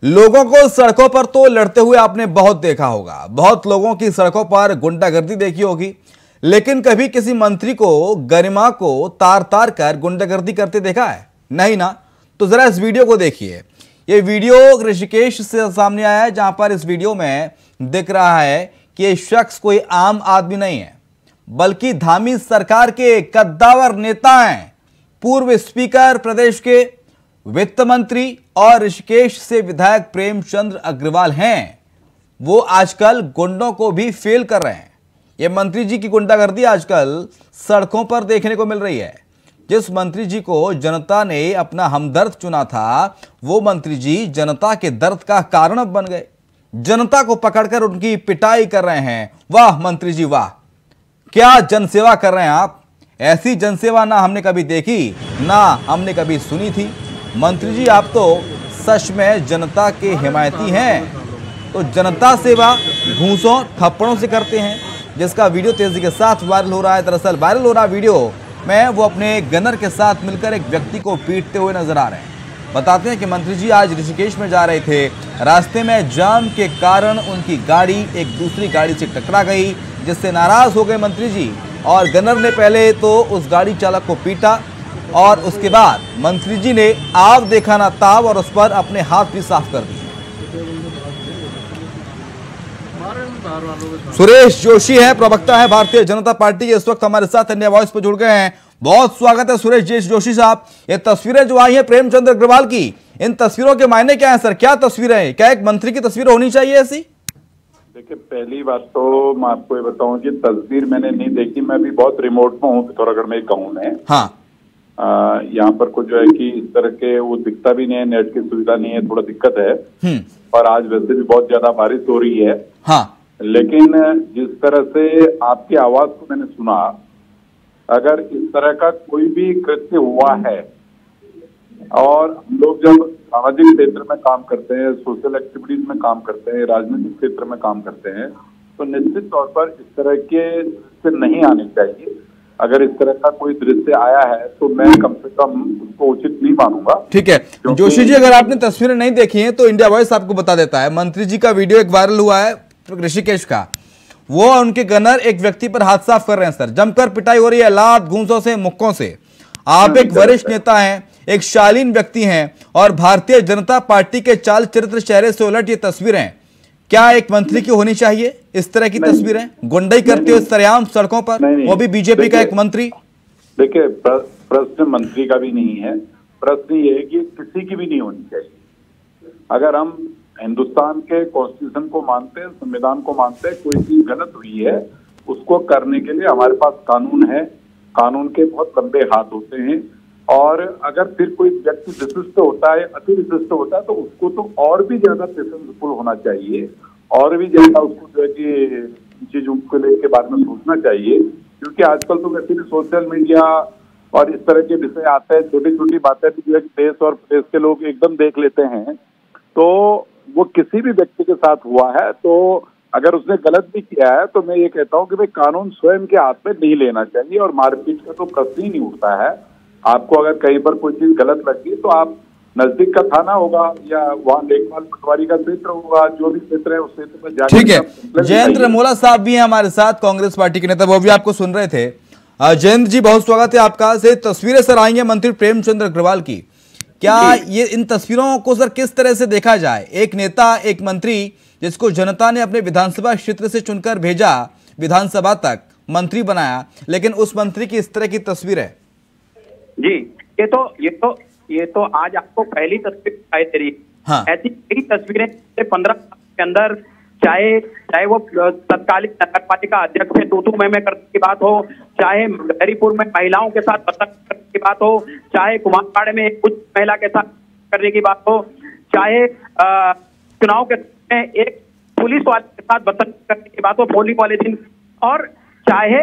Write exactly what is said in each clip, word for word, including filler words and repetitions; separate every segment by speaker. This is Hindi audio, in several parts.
Speaker 1: लोगों को सड़कों पर तो लड़ते हुए आपने बहुत देखा होगा, बहुत लोगों की सड़कों पर गुंडागर्दी देखी होगी, लेकिन कभी किसी मंत्री को गरिमा को तार तार कर गुंडागर्दी करते देखा है? नहीं ना। तो जरा इस वीडियो को देखिए। ये वीडियो ऋषिकेश से सामने आया है, जहां पर इस वीडियो में दिख रहा है कि ये शख्स कोई आम आदमी नहीं है, बल्कि धामी सरकार के कद्दावर नेता हैं। पूर्व स्पीकर, प्रदेश के वित्त मंत्री और ऋषिकेश से विधायक प्रेमचंद्र अग्रवाल हैं। वो आजकल गुंडों को भी फेल कर रहे हैं। ये मंत्री जी की गुंडागर्दी आजकल सड़कों पर देखने को मिल रही है। जिस मंत्री जी को जनता ने अपना हमदर्द चुना था, वो मंत्री जी जनता के दर्द का कारण अब बन गए। जनता को पकड़कर उनकी पिटाई कर रहे हैं। वाह मंत्री जी वाह, क्या जनसेवा कर रहे हैं आप। ऐसी जनसेवा ना हमने कभी देखी, ना हमने कभी सुनी थी। मंत्री जी आप तो सच में जनता के हिमायती हैं। तो जनता सेवा घूसों थप्पड़ों से करते हैं, जिसका वीडियो तेजी के साथ वायरल हो रहा है। दरअसल वायरल हो रहा वीडियो में वो अपने गनर के साथ मिलकर एक व्यक्ति को पीटते हुए नजर आ रहे हैं। बताते हैं कि मंत्री जी आज ऋषिकेश में जा रहे थे। रास्ते में जाम के कारण उनकी गाड़ी एक दूसरी गाड़ी से टकरा गई, जिससे नाराज हो गए मंत्री जी, और गनर ने पहले तो उस गाड़ी चालक को पीटा और उसके बाद मंत्री जी ने आव देखा ना ताव और उस पर अपने हाथ भी साफ कर दिए। सुरेश जोशी है, प्रवक्ता है भारतीय जनता पार्टी के, इस वक्त हमारे साथ इंडिया वॉइस पर जुड़ गए हैं। बहुत स्वागत है सुरेश जोशी साहब। ये तस्वीरें जो आई हैं प्रेमचंद्र अग्रवाल की, इन तस्वीरों के मायने क्या है सर? क्या तस्वीरें हैं? क्या एक मंत्री की तस्वीर होनी चाहिए ऐसी?
Speaker 2: देखिए, पहली बात तो मैं आपको ये बताऊं कि तस्वीर मैंने नहीं देखी। मैं भी बहुत रिमोट में हूँ, पिथौरागढ़ में एक गाँव में।
Speaker 1: हाँ,
Speaker 2: यहाँ पर कुछ जो है कि इस तरह के वो दिखता भी नहीं है, नेट की सुविधा नहीं है, थोड़ा दिक्कत है। और आज वैसे भी बहुत ज्यादा बारिश हो रही है। हाँ, लेकिन जिस तरह से आपकी आवाज को मैंने सुना, अगर इस तरह का कोई भी कृत्य हुआ है, और हम लोग जब सामाजिक क्षेत्र में काम करते हैं, सोशल एक्टिविटीज में काम करते हैं, राजनीतिक क्षेत्र में काम करते हैं, तो निश्चित तौर पर इस तरह के दृश्य नहीं आने चाहिए। अगर इस तरह का कोई दृश्य आया है तो मैं कम से कम उसको उचित नहीं मानूंगा। ठीक है
Speaker 1: जोशी जी, अगर आपने तस्वीरें नहीं देखी हैं तो इंडिया वॉइस आपको बता देता है। मंत्री जी का वीडियो एक वायरल हुआ है ऋषिकेश का। वो उनके गनर एक व्यक्ति पर हाथ साफ कर रहे हैं सर, जमकर पिटाई हो रही है लात घूंसों से, मुक्कों से। आप एक वरिष्ठ नेता हैं, एक शालीन व्यक्ति हैं, और भारतीय जनता पार्टी के चाल चरित्र चेहरे से उलट ये तस्वीरें, क्या एक मंत्री की होनी चाहिए इस तरह की तस्वीरें? गुंडाई करते हुए सरेआम सड़कों पर, वो भी बीजेपी का एक मंत्री।
Speaker 2: देखिए, प्रश्न मंत्री का भी नहीं है, प्रश्न ये है कि किसी की भी नहीं होनी चाहिए। अगर हम हिंदुस्तान के कॉन्स्टिट्यूशन को मानते हैं, संविधान को मानते हैं, कोई चीज गलत हुई है उसको करने के लिए हमारे पास कानून है। कानून के बहुत लंबे हाथ होते हैं, और अगर फिर कोई व्यक्ति विशिष्ट होता है, अति विशिष्ट होता है, तो उसको तो और भी ज्यादा पेशेंसफुल होना चाहिए, और भी ज्यादा उसको जो है कि चीजों के बारे में सोचना चाहिए। क्योंकि आजकल तो वैसे भी सोशल मीडिया और इस तरह के विषय आते हैं, छोटी छोटी बातें भी जो है देश और प्रदेश के लोग एकदम देख लेते हैं। तो वो किसी भी व्यक्ति के साथ हुआ है, तो अगर उसने गलत भी किया है, तो मैं ये कहता हूँ कि भाई कानून स्वयं के हाथ में नहीं लेना चाहिए, और मारपीट का तो प्रश्न ही नहीं उठता है। आपको अगर कहीं पर कोई चीज गलत लगी तो आप नजदीक का थाना होगा या वहाँ लेखपाल पटवारी का क्षेत्र होगा, जो भी क्षेत्र है उस क्षेत्र में जाकर।
Speaker 1: ठीक है, जयेंद्र रमोला साहब भी हैं हमारे साथ, कांग्रेस पार्टी के नेता, वो भी आपको सुन रहे थे। जयेंद्र जी, बहुत स्वागत है आपका। से तस्वीरें सर आई हैं मंत्री प्रेमचंद्र अग्रवाल की, क्या ये इन तस्वीरों को सर किस तरह से देखा जाए? एक नेता, एक मंत्री जिसको जनता ने अपने विधानसभा क्षेत्र से चुनकर भेजा, विधानसभा तक मंत्री बनाया, लेकिन उस मंत्री की इस तरह की तस्वीर है।
Speaker 3: जी, ये तो ये तो ये तो आज आपको पहली तस्वीर दिखाई दे रही है। हाँ। ऐसी कई तस्वीरें पंद्रह साल के अंदर, चाहे चाहे वो तत्कालीन नगर पालिका अध्यक्ष से टूटू में करने की बात हो, चाहे हरिपुर में महिलाओं के साथ बदतमीजी करने की बात हो, चाहे कुमारपाड़े में एक उच्च महिला के साथ करने की बात हो, चाहे चुनाव के में एक पुलिस वाले के साथ बदतमीजी करने की बात हो, पोलिंग वाले दिन, और चाहे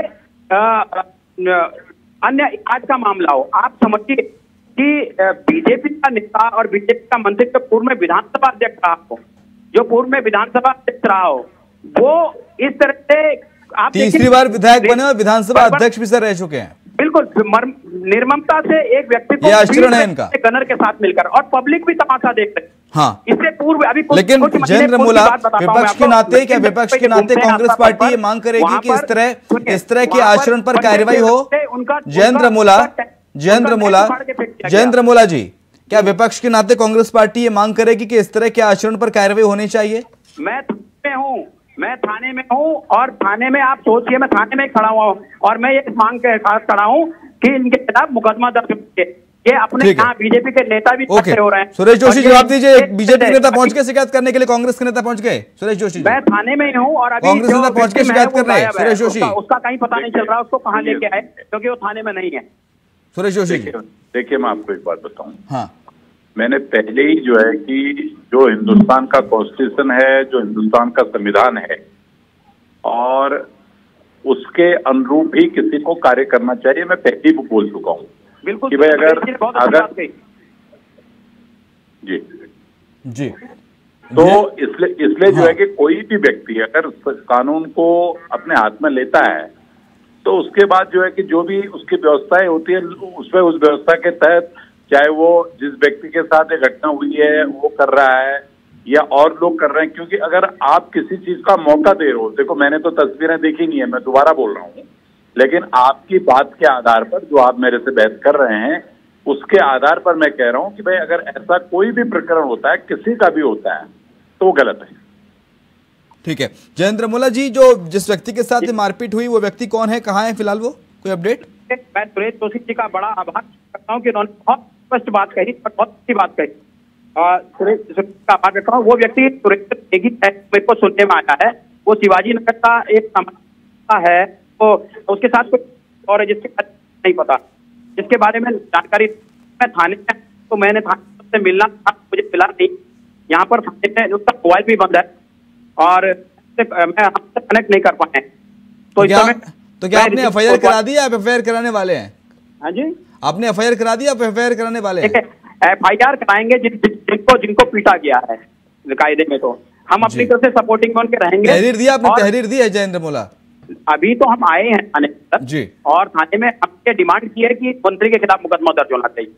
Speaker 3: अन्य आज का मामला हो। आप समझिए कि बीजेपी का नेता और बीजेपी का मंत्री जो पूर्व में विधानसभा अध्यक्ष रहा हो, जो पूर्व में विधानसभा अध्यक्ष रहा हो, वो इस तरह से आप
Speaker 1: तीसरी बार विधायक बने और विधानसभा अध्यक्ष भी सर रह चुके हैं।
Speaker 3: बिल्कुल निर्ममता से एक व्यक्ति को
Speaker 1: आचरण है इनका
Speaker 3: गनर के साथ मिलकर, और पब्लिक भी तमाशा देख रही है।
Speaker 1: हाँ।
Speaker 3: इससे पूर्व अभी
Speaker 1: लेकिन जयेंद्र मोला, विपक्ष के नाते क्या विपक्ष के नाते कांग्रेस पार्टी ये मांग करेगी कि इस तरह इस तरह के आचरण पर कार्रवाई हो? जयेंद्र मोला, जयेंद्र मोला, जयेंद्र मोला जी, क्या विपक्ष के नाते कांग्रेस पार्टी ये मांग करेगी कि इस तरह के आचरण पर कार्रवाई होनी चाहिए?
Speaker 3: मैं थाने में हूँ, मैं थाने में हूँ और थाने में आप सोचिए मैं थाने में खड़ा हुआ हूँ और मैं ये मांग के साथ खड़ा हूँ कि इनके खिलाफ मुकदमा दर्ज हो। ये अपने यहाँ बीजेपी के नेता भी
Speaker 1: ओके
Speaker 3: हो रहे हैं।
Speaker 1: सुरेश जोशी जवाब दीजिए, बीजेपी के नेता पहुंच के शिकायत करने के लिए कांग्रेस के नेता पहुंच गए? सुरेश जोशी
Speaker 3: मैं थाने में ही हूँ और अभी
Speaker 1: कांग्रेस नेता पहुंच के शिकायत कर रहे हैं। सुरेश जोशी
Speaker 3: उसका कहीं पता नहीं चल रहा उसको कहाँ लेके आए, क्योंकि वो थाने में नहीं है।
Speaker 1: सुरेश जोशी
Speaker 2: देखिए मैं आपको एक बात बताऊं,
Speaker 1: हाँ,
Speaker 2: मैंने पहले ही जो है कि जो हिंदुस्तान का कॉन्स्टिट्यूशन है, जो हिंदुस्तान का संविधान है और उसके अनुरूप ही किसी को कार्य करना चाहिए, मैं पहले ही बोल चुका हूँ।
Speaker 3: बिल्कुल
Speaker 2: कि भाई अगर अगर जी
Speaker 1: जी
Speaker 2: तो इसलिए इसलिए जो है कि कोई भी व्यक्ति अगर कानून को अपने हाथ में लेता है तो उसके बाद जो है कि जो भी उसकी व्यवस्थाएं होती है उसमें उस व्यवस्था के तहत, चाहे वो जिस व्यक्ति के साथ ये घटना हुई है वो कर रहा है या और लोग कर रहे हैं, क्योंकि अगर आप किसी चीज का मौका दे रहे हो, देखो मैंने तो तस्वीरें देखी नहीं है, मैं दोबारा बोल रहा हूँ, लेकिन आपकी बात के आधार पर जो आप मेरे से बहस कर रहे हैं उसके आधार पर मैं कह रहा हूं कि भाई अगर ऐसा कोई भी प्रकरण होता है, किसी का भी होता है, तो वो गलत है।
Speaker 1: ठीक है जयेंद्र मोला जी, जो जिस व्यक्ति के साथ मारपीट हुई वो व्यक्ति कौन है, कहाँ है फिलहाल, वो कोई अपडेट?
Speaker 3: मैं सुरेश जोशी जी का बड़ा आभार करता हूँ कि उन्होंने बहुत स्पष्ट बात कही और बहुत अच्छी बात कही। सुरेश का आभार करता हूँ। वो व्यक्ति सुरेश मेरे को सुनने में आया है, वो शिवाजी नगर का एक है, तो उसके साथ कुछ और है जिसके नहीं पता, जिसके बारे में जानकारी मैं थाने में तो मैंने थाने से मिलना था, मुझे मिला नहीं। यहाँ पर थाने में उसका मोबाइल भी बंद है और मैं हमसे कनेक्ट नहीं कर पाए। तो,
Speaker 1: तो क्या तो क्या आपने एफ आई आर करा दी या एफ आई आर कराने वाले हैं?
Speaker 3: हाँ जी,
Speaker 1: आपने एफ आई आर करा दी या एफ आई आर कराने वाले हैं?
Speaker 3: एफ आई आर कराएंगे जिन, जिनको जिनको पीटा गया है कायदे में, तो हम अपनी तरफ से सपोर्टिंग में उनके रहेंगे।
Speaker 1: तहरीर दिया आपने? तहरीर दी है जयेंद्र मोला?
Speaker 3: अभी तो हम आए हैं थाने तक
Speaker 1: जी,
Speaker 3: और थाने में हमने डिमांड की है कि मंत्री के खिलाफ मुकदमा दर्ज होना चाहिए।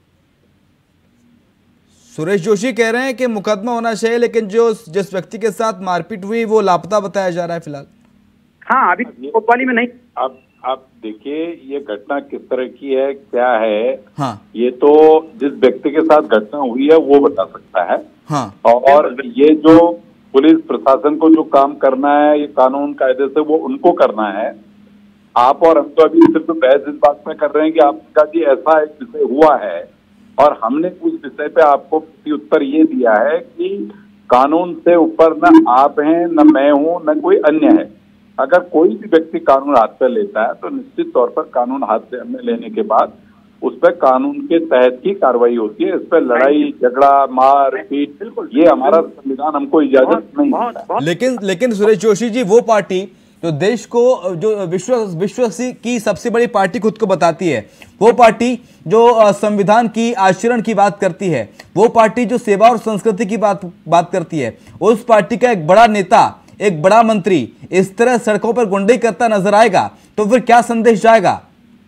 Speaker 1: सुरेश जोशी कह रहे हैं कि मुकदमा होना चाहिए, लेकिन जो जिस व्यक्ति के साथ मारपीट हुई वो लापता बताया जा रहा है फिलहाल।
Speaker 3: हाँ, अभी कोतवाली में नहीं।
Speaker 2: अब आप देखिए ये घटना किस तरह की है, क्या है,
Speaker 1: हाँ,
Speaker 2: ये तो जिस व्यक्ति के साथ घटना हुई है वो बता सकता है।
Speaker 1: हाँ,
Speaker 2: और ये जो पुलिस प्रशासन को जो काम करना है ये कानून कायदे से, वो उनको करना है। आप और हम तो अभी सिर्फ बहस इस बात में कर रहे हैं कि आपका जी ऐसा एक विषय हुआ है और हमने उस विषय पे आपको उत्तर ये दिया है कि कानून से ऊपर न आप हैं, न मैं हूं, न कोई अन्य है। अगर कोई भी व्यक्ति कानून हाथ पे लेता है तो निश्चित तौर पर कानून हाथ में लेने के बाद उस पर कानून के तहत ही कार्रवाई होती है। इस पर लड़ाई झगड़ा मार पीट ये हमारा संविधान हमको इजाजत नहीं देता।
Speaker 1: लेकिन लेकिन सुरेश जोशी जी, वो पार्टी जो देश को जो विश्व विश्व की सबसे बड़ी पार्टी खुद को बताती है, वो पार्टी जो संविधान की आचरण की बात करती है, वो पार्टी जो सेवा और संस्कृति की बात बात करती है, उस पार्टी का एक बड़ा नेता, एक बड़ा मंत्री इस तरह सड़कों पर गुंडई करता नजर आएगा तो फिर क्या संदेश जाएगा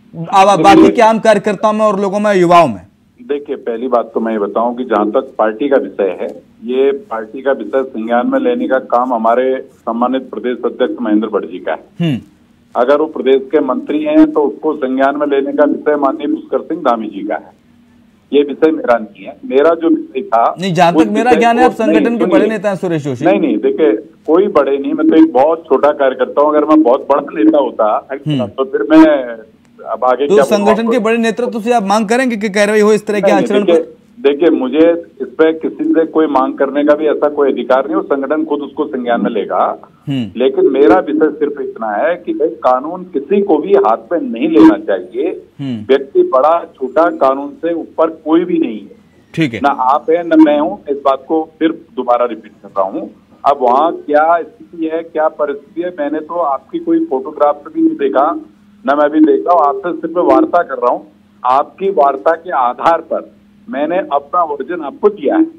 Speaker 1: बाकी के आम कार्यकर्ताओं में और लोगों में, युवाओं में?
Speaker 2: देखिए पहली बात तो मैं ये बताऊं कि जहां तक पार्टी का विषय है, ये पार्टी का विषय संज्ञान में लेने का काम हमारे सम्मानित प्रदेश अध्यक्ष महेंद्र भट्ट जी का है। अगर वो प्रदेश के मंत्री हैं तो उसको संज्ञान में लेने का विषय माननीय पुष्कर सिंह धामी जी का है। ये विषय मेरा नहीं है। मेरा जो विषय था, नहीं,
Speaker 1: जहां तक मेरा ज्ञान है आप संगठन के बड़े नेता हैं सुरेश जोशी।
Speaker 2: नहीं नहीं देखिए कोई बड़े नहीं, मैं तो एक बहुत छोटा कार्यकर्ता हूँ। अगर मैं बहुत बड़ा नेता होता तो फिर मैं अब आगे
Speaker 1: तो संगठन के बड़े नेतृत्व से आप मांग करेंगे कि कार्रवाई हो इस तरह के आचरण पर?
Speaker 2: देखिए मुझे इस पे किसी से कोई मांग करने का भी ऐसा कोई अधिकार नहीं हो, संगठन खुद उसको संज्ञान में लेगा। लेकिन मेरा विषय सिर्फ इतना है कि भाई कानून किसी को भी हाथ में नहीं लेना चाहिए। व्यक्ति बड़ा छोटा, कानून से ऊपर कोई भी नहीं है।
Speaker 1: ठीक है,
Speaker 2: ना आप है न मैं हूँ। इस बात को फिर दोबारा रिपीट कर रहा हूँ। अब वहाँ क्या स्थिति है, क्या परिस्थिति है, मैंने तो आपकी कोई फोटोग्राफ भी नहीं देखा, न मैं भी देखा हूँ। आपसे सिर्फ वार्ता कर रहा हूँ। आपकी वार्ता के आधार पर मैंने अपना वर्जन आपको दिया है।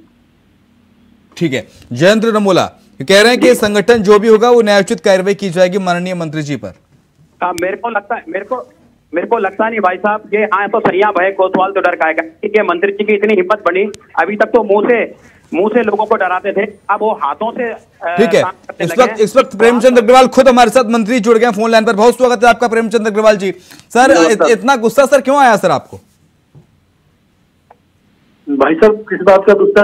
Speaker 1: ठीक है, जयेंद्र नमोला कह रहे हैं कि संगठन जो भी होगा वो न्यायोचित कार्रवाई की जाएगी माननीय मंत्री जी पर।
Speaker 3: आ, मेरे को लगता है मेरे को मेरे को लगता नहीं भाई साहब, ये हाँ तो सरिया भय कोतवाल तो डर खाएगा। ठीक है, मंत्री जी की इतनी हिम्मत बनी, अभी तक तो मुंह से मुंह से लोगों को डराते थे, अब वो हाथों से।
Speaker 1: ठीक है, इस वक्त इस वक्त प्रेमचंद अग्रवाल खुद हमारे साथ मंत्री जुड़ गए फोन लाइन पर। बहुत स्वागत है आपका प्रेमचंद अग्रवाल जी। सर इत, इतना गुस्सा सर क्यों आया सर आपको?
Speaker 4: भाई साहब किस बात का गुस्सा?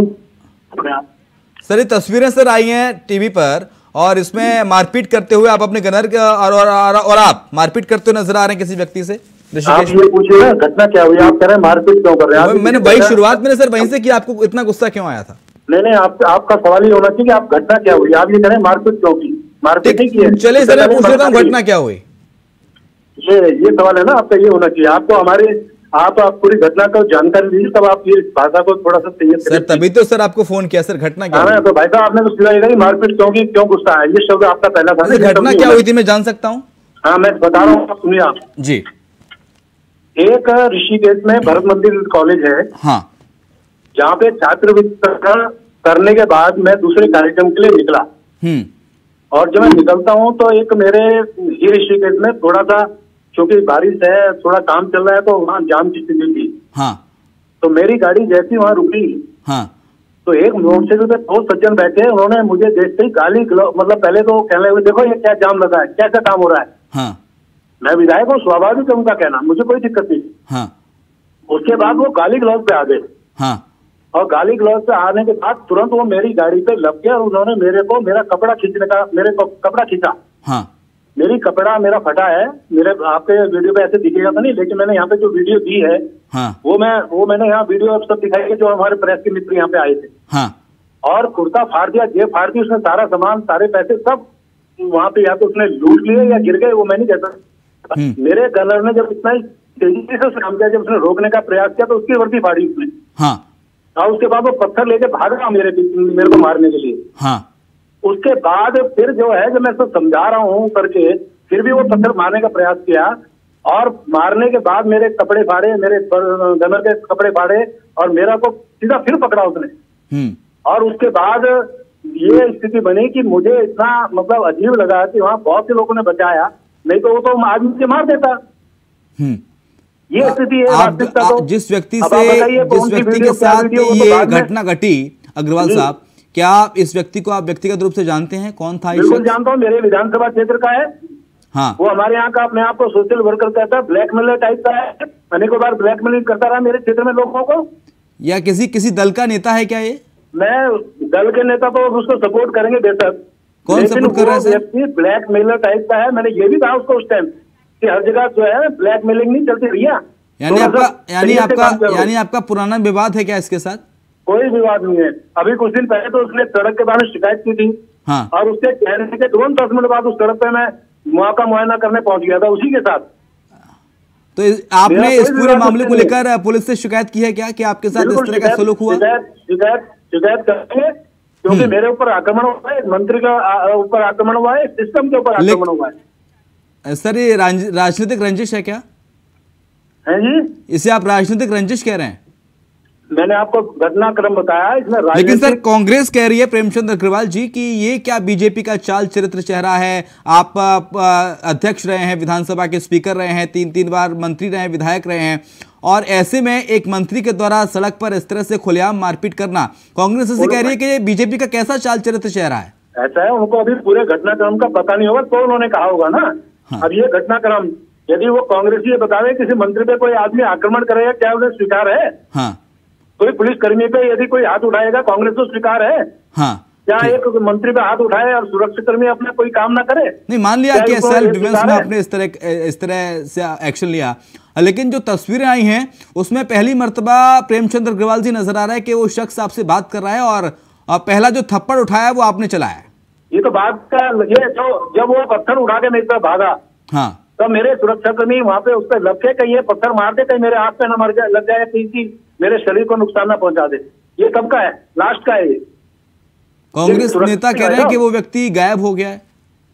Speaker 1: सर ये तस्वीरें सर आई हैं टीवी पर और इसमें मारपीट करते हुए आप अपने गनर और, और, और, और आप मारपीट करते हुए नजर आ रहे हैं किसी व्यक्ति से।
Speaker 4: आप ये पूछिए ना घटना क्या हुई, आप कह रहे हैं मारपीट क्यों कर रहे हैं?
Speaker 1: मैंने वही शुरुआत मैंने सर वहीं से कि आपको इतना गुस्सा क्यों आया था।
Speaker 4: नहीं नहीं, आप, आपका सवाल ये होना चाहिए कि आप घटना क्या हुई, आप ये कह रहे हैं मारपीट क्यों की? मारपीट नहीं की है।
Speaker 1: चलिए सर मैं पूछ लेता हूँ घटना क्या हुई।
Speaker 4: ये ये सवाल है ना आपका, ये होना चाहिए आपको। हमारे आप, आप पूरी घटना का जानकारी दीजिए तब आप ये भाषा को थोड़ा सा सही
Speaker 1: सर। तभी तो सर आपको फोन किया सर। घटना क्या
Speaker 4: है? तो भाई साहब आपने तो सीधा मारपीट क्यों की, क्यों गुस्सा है, ये शब्द आपका पहला था।
Speaker 1: घटना क्या हुई थी मैं जान सकता हूँ?
Speaker 4: हाँ मैं बता रहा हूँ, सुनिए आप
Speaker 1: जी।
Speaker 4: एक ऋषिकेश में भरत मंदिर कॉलेज है, हाँ, जहाँ पे छात्रवृत्ति करने के बाद मैं दूसरे कार्यक्रम के लिए निकला। हम्म और जब मैं निकलता हूँ तो एक मेरे ही ऋषिकेश में थोड़ा सा, क्योंकि बारिश है, थोड़ा काम चल रहा है, तो वहाँ जाम की स्थिति थी। हाँ। तो मेरी गाड़ी जैसी वहाँ रुकी, हाँ, तो एक मोटरसाइकिल पे दो सज्जन बैठे, उन्होंने मुझे देखते ही गाली, मतलब पहले तो कहने लगे देखो ये क्या जाम लगा है, कैसा काम हो रहा है। हाँ। मैं विधायक हूँ, स्वाभाविक है उनका कहना, मुझे कोई दिक्कत नहीं। हाँ। उसके बाद वो गाली गलौज पे आ गए। हाँ। और गाली गलौज पे आने के बाद तुरंत वो मेरी गाड़ी पे लग गया और उन्होंने मेरे को मेरा कपड़ा खींचने का, मेरे को कपड़ा खींचा। हाँ। मेरी कपड़ा मेरा फटा है, मेरे आपके वीडियो पे ऐसे दिखेगा तो नहीं, लेकिन मैंने यहाँ पे जो वीडियो दी है, हाँ, वो मैं वो मैंने यहाँ वीडियो सब दिखाई है, जो हमारे प्रेस के मित्र यहाँ पे आए थे। हाँ। और कुर्ता फाड़ दिया, जेब फाड़ दी, उसने सारा सामान, सारे पैसे सब वहाँ पे या तो उसने लूट लिए या गिर गए, वो मैं नहीं कहता। मेरे गनर ने जब इतना तेजी से काम किया, जब उसने रोकने का प्रयास किया तो उसकी वर्दी फाड़ी उसने। हाँ। और उसके बाद वो पत्थर लेके भागा मेरे मेरे को मारने के लिए। हाँ। उसके बाद फिर जो है, जब मैं इसको समझा रहा हूँ करके, फिर भी वो पत्थर मारने का प्रयास किया और मारने के बाद मेरे कपड़े फाड़े, मेरे गनर के कपड़े फाड़े और मेरा को सीधा फिर पकड़ा उसने। और उसके बाद ये स्थिति बनी कि मुझे इतना मतलब अजीब लगा कि वहाँ बहुत से लोगों ने बचाया, नहीं तो वो तो आदमी से मार देता। ये स्थिति है।
Speaker 1: आप, आप जिस व्यक्ति से जिस व्यक्ति के साथ ये घटना घटी, अग्रवाल साहब, क्या आप इस व्यक्ति को आप व्यक्तिगत रूप से जानते हैं? कौन था?
Speaker 4: बिल्कुल जानता हूँ, मेरे विधानसभा क्षेत्र का है। हाँ। वो हमारे यहाँ का अपने आप को सोशल वर्कर कहता है, ब्लैकमेलर टाइप का है, अनेकों बार ब्लैकमेलिंग करता रहा मेरे क्षेत्र में लोगों को।
Speaker 1: या किसी किसी दल का नेता है क्या ये?
Speaker 4: मैं दल के नेता तो उसको सपोर्ट करेंगे बेशक।
Speaker 1: कौन सपोर्ट कर रहा है?
Speaker 4: व्यक्ति ब्लैकमेलर टाइप का है। मैंने ये भी कहा उसको उस टाइम कि हर जगह जो है ब्लैकमेलिंग नहीं चलती भैया।
Speaker 1: यानी आपका यानी आपका यानी आपका पुराना विवाद है क्या इसके साथ?
Speaker 4: कोई विवाद नहीं है। अभी कुछ दिन पहले तो उसने सड़क के बारे में शिकायत की थी। हाँ। और उसके कहने के तुरंत दस मिनट बाद उस सड़क पे मैं मौका मुआयना करने पहुंच गया था उसी के साथ।
Speaker 1: तो आपने इस पूरे मामले को लेकर पुलिस से शिकायत की है क्या कि आपके साथ इस तरह का सलूक हुआ?
Speaker 4: शिकायत शिकायत करेंगे, क्योंकि मेरे ऊपर आक्रमण हुआ है, मंत्री का ऊपर आक्रमण हुआ है, सिस्टम के ऊपर आक्रमण हुआ है।
Speaker 1: सर ये राजनीतिक रंजिश है क्या?
Speaker 4: है जी।
Speaker 1: इसे आप राजनीतिक रंजिश कह रहे हैं?
Speaker 4: मैंने आपको घटनाक्रम बताया इसमें।
Speaker 1: लेकिन सर कांग्रेस कह रही है, प्रेमचंद अग्रवाल जी, कि ये क्या बीजेपी का चाल चरित्र चेहरा है? आप अध्यक्ष रहे हैं, विधानसभा के स्पीकर रहे हैं, तीन तीन बार मंत्री रहे हैं, विधायक रहे हैं, और ऐसे में एक मंत्री के द्वारा सड़क पर इस तरह से खुलेआम मारपीट करना, कांग्रेस ऐसे कह रही है कि ये बीजेपी का कैसा चाल चरित्र चेहरा है?
Speaker 4: ऐसा है, उनको अभी पूरे घटनाक्रम का पता नहीं होगा तो उन्होंने कहा होगा ना। हाँ। अब ये घटनाक्रम यदि वो कांग्रेस ये बतावे किसी मंत्री पे कोई आदमी आक्रमण करेगा, क्या उन्हें स्वीकार है? हाँ। कोई पुलिस कर्मी पे यदि कोई हाथ उठाएगा, कांग्रेस तो स्वीकार है? हाँ। क्या एक मंत्री पे हाथ उठाए और सुरक्षा कर्मी अपना कोई काम ना करे?
Speaker 1: नहीं, मान लिया कि सेल्फ डिफेंस में आपने इस तरह इस तरह से एक्शन लिया, लेकिन जो तस्वीरें आई हैं उसमें पहली मर्तबा प्रेमचंद अग्रवाल जी नजर आ रहा है कि वो शख्स आपसे बात कर रहा है और पहला जो थप्पड़ उठाया वो आपने चलाया है।
Speaker 4: ये तो बात का ये तो जब वो पत्थर उठा के मेरे तरफ भागा, हाँ, तो मेरे सुरक्षाकर्मी वहां पे उस पर लग के कहीं ये पत्थर मार दे, कहीं मेरे हाथ पे ना मर जाए, लग जाए, कहीं मेरे शरीर को नुकसान ना पहुंचा दे। ये कब का है? लास्ट का है ये।
Speaker 1: कांग्रेस नेता कह रहे हैं कि वो व्यक्ति गायब हो गया है।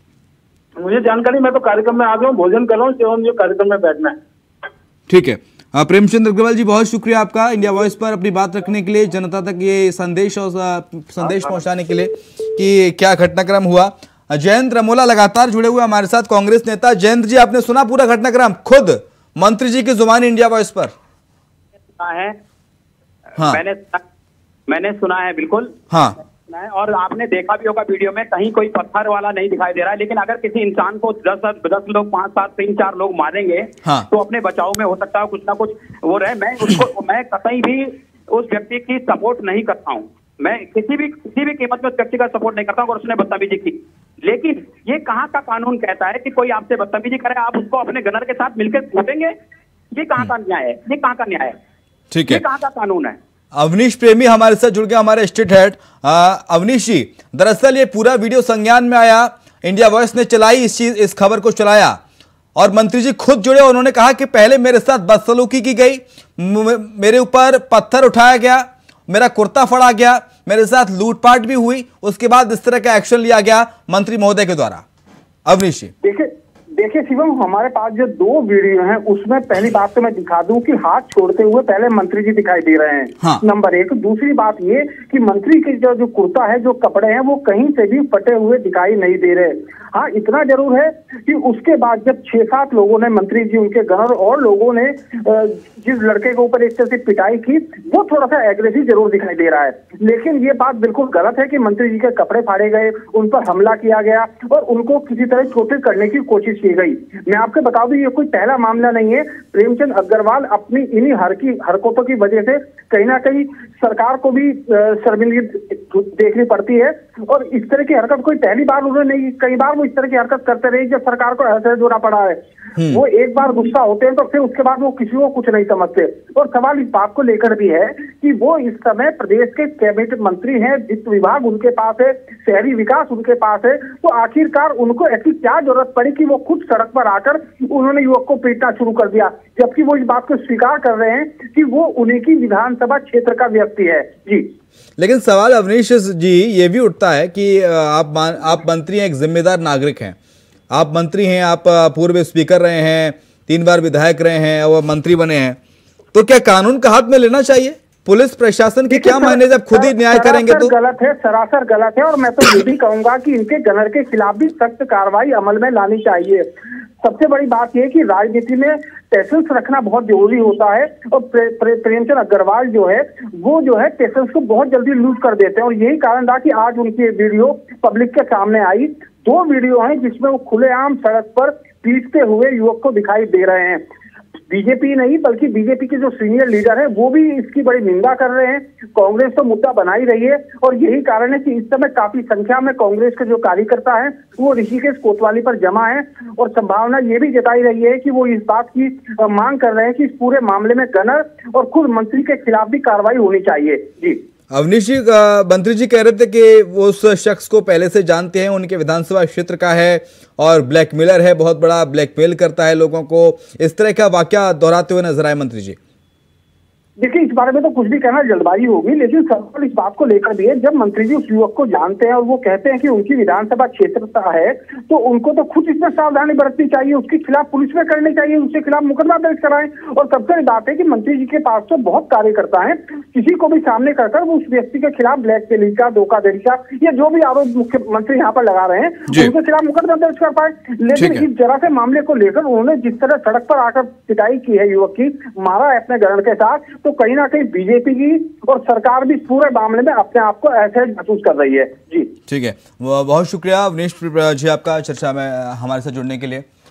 Speaker 4: मुझे जानकारी, मैं तो कार्यक्रम में आ गया हूँ, भोजन कर रहा हूँ, केवल मुझे कार्यक्रम में बैठना है।
Speaker 1: ठीक है, प्रेमचंद अग्रवाल जी बहुत शुक्रिया आपका इंडिया वॉइस पर अपनी बात रखने के लिए, जनता तक ये संदेश और संदेश पहुंचाने के लिए कि क्या घटनाक्रम हुआ। जयंत रमोला लगातार जुड़े हुए हमारे साथ, कांग्रेस नेता। जयंत जी, आपने सुना पूरा घटनाक्रम खुद मंत्री जी की जुबानी इंडिया वॉइस पर?
Speaker 3: है हाँ। मैंने मैंने सुना है, बिल्कुल
Speaker 1: हाँ
Speaker 3: सुना है। और आपने देखा भी होगा वीडियो में, कहीं कोई पत्थर वाला नहीं दिखाई दे रहा है। लेकिन अगर किसी इंसान को दस दस लोग, पांच सात, तीन चार लोग मारेंगे,
Speaker 1: हाँ।
Speaker 3: तो अपने बचाव में हो सकता है कुछ ना कुछ वो रहे। मैं उसको मैं कहीं भी उस व्यक्ति की सपोर्ट नहीं करता हूँ। मैं किसी भी किसी भी कीमत में उस व्यक्ति का सपोर्ट नहीं करता हूँ, और उसने बदतमीजी की। लेकिन ये कहाँ का कानून कहता है कि कोई आपसे बदतमीजी करे, आप उसको अपने गनर के साथ मिलकर कूटेंगे? ये कहाँ का न्याय है? ये कहाँ का न्याय है?
Speaker 1: ठीक है,
Speaker 3: ये कहाँ का कानून है?
Speaker 1: अवनीश प्रेमी हमारे साथ जुड़ गया, हमारे स्टेट हेड। अवनीश जी, दरअसल ये पूरा वीडियो संज्ञान में आया, इंडिया वॉइस ने चलाई इस चीज इस खबर को चलाया, और मंत्री जी खुद जुड़े। उन्होंने कहा कि पहले मेरे साथ बदसलूकी की गई, मेरे ऊपर पत्थर उठाया गया, मेरा कुर्ता फड़ा गया, मेरे साथ लूटपाट भी हुई, उसके बाद इस तरह का एक्शन लिया गया मंत्री महोदय के द्वारा। अवनीश जी
Speaker 4: देखिए देखिए शिवम, हमारे पास जो दो वीडियो हैं उसमें पहली बात तो मैं दिखा दूं कि हाथ छोड़ते हुए पहले मंत्री जी दिखाई दे रहे हैं। हाँ। नंबर एक। दूसरी बात ये कि मंत्री के जो जो कुर्ता है, जो कपड़े हैं, वो कहीं से भी फटे हुए दिखाई नहीं दे रहे। हाँ, इतना जरूर है कि उसके बाद जब छह सात लोगों ने, मंत्री जी, उनके गनर और लोगों ने जिस लड़के के ऊपर एक तरह से पिटाई की, वो थोड़ा सा एग्रेसिव जरूर दिखाई दे रहा है। लेकिन ये बात बिल्कुल गलत है कि मंत्री जी के कपड़े फाड़े गए, उन पर हमला किया गया और उनको किसी तरह चोटिल करने की कोशिश की गई। मैं आपको बता दूं, ये कोई पहला मामला नहीं है। प्रेमचंद अग्रवाल अपनी इन्हीं हर की हरकतों की वजह से कहीं ना कहीं सरकार को भी शर्मिंदगी देखनी पड़ती है, और इस तरह की हरकत कोई पहली बार उन्होंने नहीं, कई बार वो इस तरह की हरकत करते रहे जब सरकार को ऐसे जोड़ा पड़ा है। वो एक बार गुस्सा होते हैं तो फिर उसके बाद वो किसी को कुछ नहीं समझते। और सवाल इस बात को लेकर भी है कि वो इस समय प्रदेश के कैबिनेट मंत्री हैं, वित्त विभाग उनके पास है, शहरी विकास उनके पास है, तो आखिरकार उनको ऐसी क्या जरूरत पड़ी कि वो खुद सड़क पर आकर उन्होंने युवक को पीटना शुरू कर दिया, जबकि वो इस बात को स्वीकार कर रहे हैं कि वो उन्हीं की विधानसभा क्षेत्र का व्यक्ति है। जी,
Speaker 1: लेकिन सवाल अवनीश जी ये भी उठता है कि आप आप मंत्री हैं, एक जिम्मेदार नागरिक हैं, आप मंत्री हैं, आप पूर्व स्पीकर रहे हैं, तीन बार विधायक रहे हैं और मंत्री बने हैं, तो क्या कानून का हाथ में लेना चाहिए? पुलिस प्रशासन के क्या मायने जब खुद ही न्याय करेंगे तो?
Speaker 4: गलत है, सरासर गलत है। और मैं तो ये भी कहूंगा कि इनके गनर के खिलाफ भी सख्त कार्रवाई अमल में लानी चाहिए। सबसे बड़ी बात यह कि राजनीति में पेशेंस रखना बहुत जरूरी होता है, और प्रे, प्रे, प्रेमचंद अग्रवाल जो है वो जो है पेशेंस को बहुत जल्दी लूज कर देते हैं, और यही कारण था कि आज उनकी वीडियो पब्लिक के सामने आई। दो वीडियो हैं जिसमें वो खुलेआम सड़क पर पीटते हुए युवक को दिखाई दे रहे हैं। बीजेपी नहीं बल्कि बीजेपी के जो सीनियर लीडर है वो भी इसकी बड़ी निंदा कर रहे हैं। कांग्रेस तो मुद्दा बना ही रही है, और यही कारण है कि इस समय काफी संख्या में कांग्रेस के जो कार्यकर्ता हैं वो ऋषिकेश कोतवाली पर जमा है, और संभावना ये भी जताई रही है कि वो इस बात की मांग कर रहे हैं कि इस पूरे मामले में गनर और खुद मंत्री के खिलाफ भी कार्रवाई होनी चाहिए। जी,
Speaker 1: अवनीश जी, मंत्री जी कह रहे थे कि वो उस शख्स को पहले से जानते हैं, उनके विधानसभा क्षेत्र का है और ब्लैकमेलर है, बहुत बड़ा ब्लैकमेल करता है लोगों को, इस तरह का वाकया दोहराते हुए नजर आए मंत्री जी।
Speaker 4: देखिए, इस बारे में तो कुछ भी कहना जल्दबाजी होगी, लेकिन सवाल इस बात को लेकर भी है, जब मंत्री जी उस युवक को जानते हैं और वो कहते हैं कि उनकी विधानसभा क्षेत्र का है, तो उनको तो खुद इसमें सावधानी बरतनी चाहिए, उसके खिलाफ पुलिस में करनी चाहिए, उसके खिलाफ मुकदमा दर्ज कराएं। और सबसे बड़ी बात है कि मंत्री जी के पास तो बहुत कार्यकर्ता है, किसी को भी सामने कर कर उस व्यक्ति के खिलाफ ब्लैकमेलिंग का, धोखाधड़ी का, या जो भी आरोप मुख्यमंत्री यहाँ पर लगा रहे हैं उनके खिलाफ मुकदमा दर्ज कर पाए। लेकिन इस जरा से मामले को लेकर उन्होंने जिस तरह सड़क पर आकर पिटाई की है, युवक की मारा है अपने गनर के साथ, तो कहीं ना कहीं बीजेपी की और सरकार भी पूरे मामले में अपने आप को ऐसे महसूस कर रही है। जी,
Speaker 1: ठीक है, बहुत शुक्रिया अवनीश जी आपका चर्चा में हमारे साथ जुड़ने के लिए।